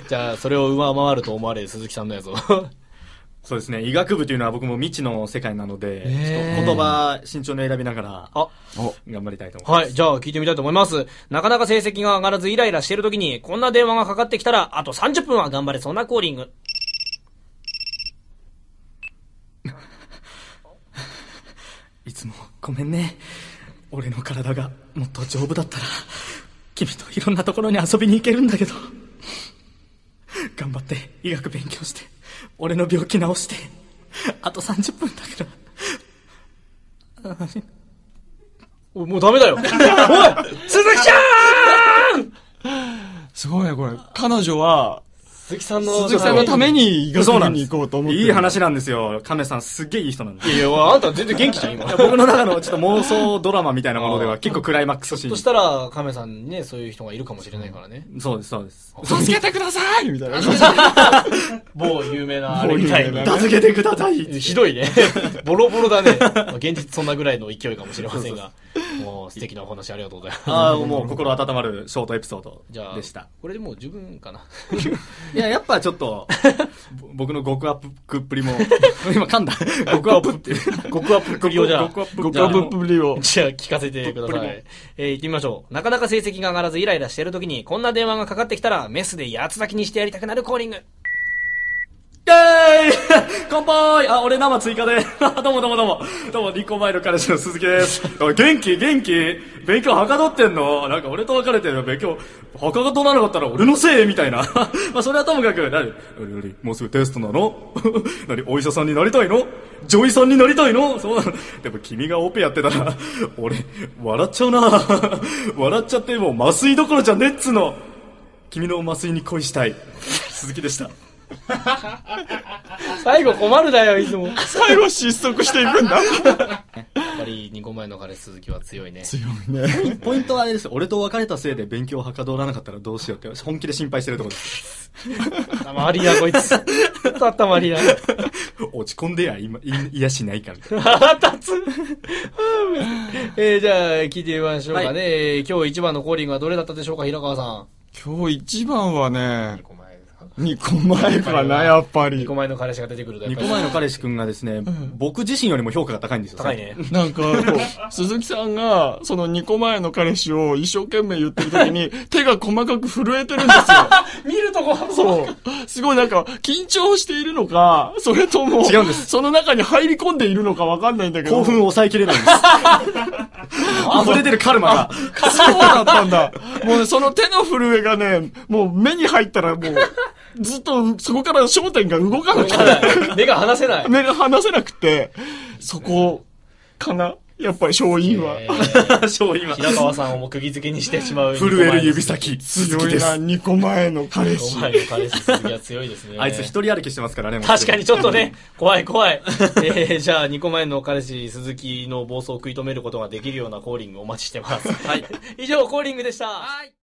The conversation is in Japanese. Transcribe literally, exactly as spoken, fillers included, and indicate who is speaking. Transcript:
Speaker 1: じゃあ、それを上回ると思われる鈴木さんのやつを。
Speaker 2: そうですね。医学部というのは僕も未知の世界なので、ちょっと言葉、慎重に選びながら、あ、頑張りたいと思います。
Speaker 1: はい。じゃあ、聞いてみたいと思います。なかなか成績が上がらずイライラしているときに、こんな電話がかかってきたら、あとさんじゅっぷんは頑張れそうなコーリング。
Speaker 2: いつもごめんね。俺の体がもっと丈夫だったら、君といろんなところに遊びに行けるんだけど。頑張って医学勉強して、俺の病気治して、あとさんじゅっぷんだから。
Speaker 1: おい、もうダメだよ。おい鈴木ちゃん
Speaker 3: すごいね、これ。彼女は、
Speaker 1: 鈴木さんの、
Speaker 3: 鈴木さんのために医学部に行こうと思って。
Speaker 2: いい話なんですよ。亀さんすっげえいい人なんです。
Speaker 1: いやいや、あんた全然元気じゃん、今。
Speaker 2: 僕の中のちょっと妄想ドラマみたいなものでは結構クライマックスシーン。
Speaker 1: そしたら、亀さんにね、そういう人がいるかもしれないからね。
Speaker 2: そうです、そうです。
Speaker 3: 助けてくださいみたいな。
Speaker 1: 某有名なあれみたいに。
Speaker 2: 助けてください。
Speaker 1: ひどいね。ボロボロだね。現実そんなぐらいの勢いかもしれませんが。もう素敵なお話ありがとうございます。
Speaker 2: ああ、もう心温まるショートエピソードでした。
Speaker 1: これでもう十分かな。
Speaker 2: いや、やっぱちょっと、僕の極アップっぷりも、今噛んだ。極アップって。
Speaker 1: 極アップっぷりをじゃあ、
Speaker 3: 極アップっぷりを。
Speaker 1: じゃあ聞かせてください。えー、行ってみましょう。なかなか成績が上がらずイライラしているときに、こんな電話がかかってきたら、メスで八つ咲きにしてやりたくなるコーリング。
Speaker 2: イェーイ乾杯あ、俺生追加で。どうもどうもどうも。どうも、にこまえの彼氏の鈴木です。元気元気勉強はかどってんのなんか俺と別れてる勉強、はかどらなかったら俺のせいみたいな。まあそれはともかく、なに、なに、もうすぐテストなのなに、お医者さんになりたいの女医さんになりたいのそうなの。でも君がオペやってたら、俺、笑っちゃうな笑っちゃってもう麻酔どころじゃねっつの。君の麻酔に恋したい。鈴木でした。
Speaker 1: 最後困るだよ、いつも。
Speaker 3: 最後失速していくんだ。
Speaker 1: やっぱりにこまえの彼鈴木は強いね。
Speaker 3: 強いね。
Speaker 2: ポイントはあれです。俺と別れたせいで勉強をはかどらなかったらどうしようって本気で心配してるところです。
Speaker 1: 頭悪いな、こいつ。頭悪いな。
Speaker 2: 落ち込んでや、今、いやしないから。
Speaker 1: 腹立つ。えー、じゃあ、聞いてみましょうかね。はい、今日一番のコーリングはどれだったでしょうか、平川さん。
Speaker 3: 今日一番はね、にこまえかな、やっぱり。
Speaker 1: にこまえの彼氏が出てくると。
Speaker 2: にこまえの彼氏くんがですね、うん、僕自身よりも評価が高いんですよ。
Speaker 1: 高いね。
Speaker 3: なんか、こう、鈴木さんが、そのにこまえの彼氏を一生懸命言ってる時に、手が細かく震えてるんですよ。
Speaker 1: 見るとこ
Speaker 3: そう。すごいなんか、緊張しているのか、それとも、
Speaker 2: 違うんです。
Speaker 3: その中に入り込んでいるのかわかんないんだけど。
Speaker 2: 興奮を抑えきれないんです。溢れ出るカルマが。
Speaker 3: そうだったんだ。もうね、その手の震えがね、もう目に入ったらもう、ずっとそこから焦点が動かなくて。
Speaker 1: 目が離せない。
Speaker 3: 目が離せなくて、そこかな。やっぱり勝因は。
Speaker 2: 勝因は。
Speaker 1: 平川さんをも釘付けにしてしまう。
Speaker 2: 震える指先。
Speaker 3: 強いな、にこまえの彼氏。
Speaker 1: にこまえの彼氏、鈴木は強いですね。
Speaker 2: あいつ一人歩きしてますからね。
Speaker 1: 確かにちょっとね、怖い怖い。えー、じゃあにこまえの彼氏、鈴木の暴走を食い止めることができるようなコーリングお待ちしてます。はい。以上、コーリングでした。はい。